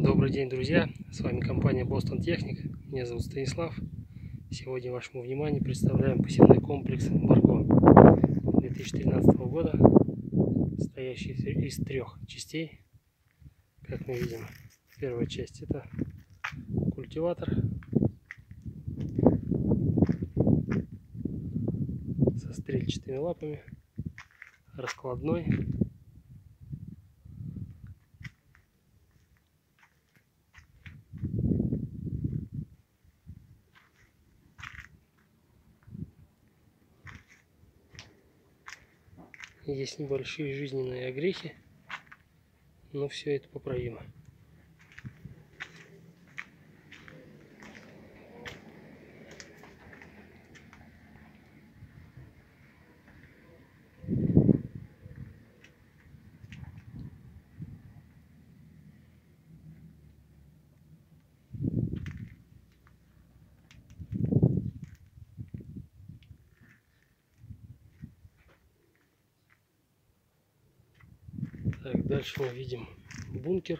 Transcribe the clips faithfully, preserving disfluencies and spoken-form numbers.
Добрый день, друзья! С вами компания Boston Technic. Меня зовут Станислав. Сегодня вашему вниманию представляем посевной комплекс Барко две тысячи тринадцатого года, состоящий из трех частей. Как мы видим, первая часть — это культиватор со стрельчатыми лапами, раскладной. Есть небольшие жизненные огрехи, но все это поправимо. Так, дальше мы видим бункер.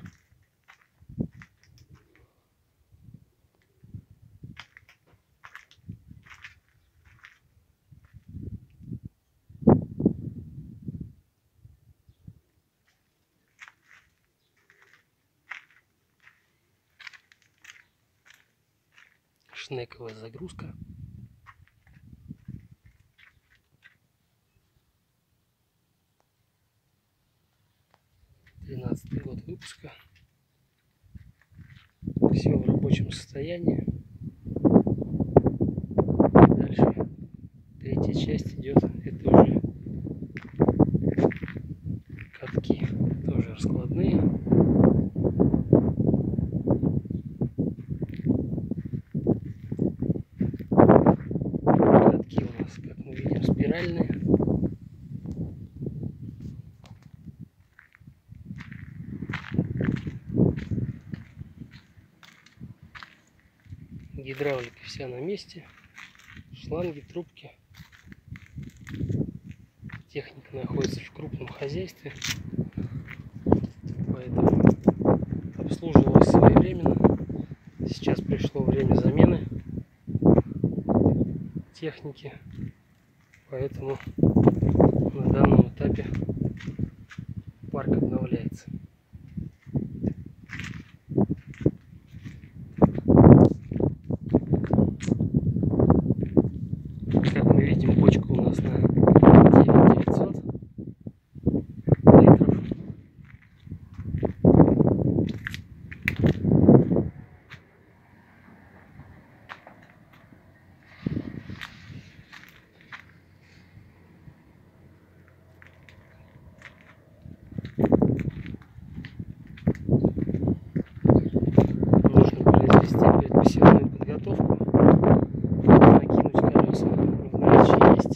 Шнековая загрузка. тринадцатый год выпуска. Все в рабочем состоянии. Дальше третья часть идет. Это уже катки, тоже раскладные. Катки у нас, как мы видим, спиральные. Гидравлика вся на месте, шланги, трубки. Техника находится в крупном хозяйстве, поэтому обслуживалась своевременно. Сейчас пришло время замены техники, поэтому на данном этапе парк обновляется. Как мы видим, бочка у нас на девять тысяч девятьсот литров. Нужно произвести опять посевную подготовку. Накинуть колеса в наличии есть.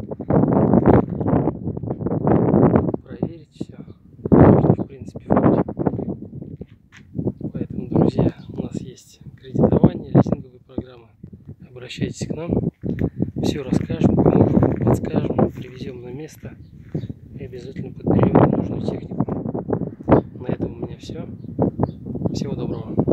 Проверить все. Можно, в принципе, вроде. Поэтому, друзья, у нас есть кредитование, лизинговые программы. Обращайтесь к нам. Все расскажем, поможем, подскажем, привезем на место и обязательно подберем нужную технику. На этом у меня все. Всего доброго.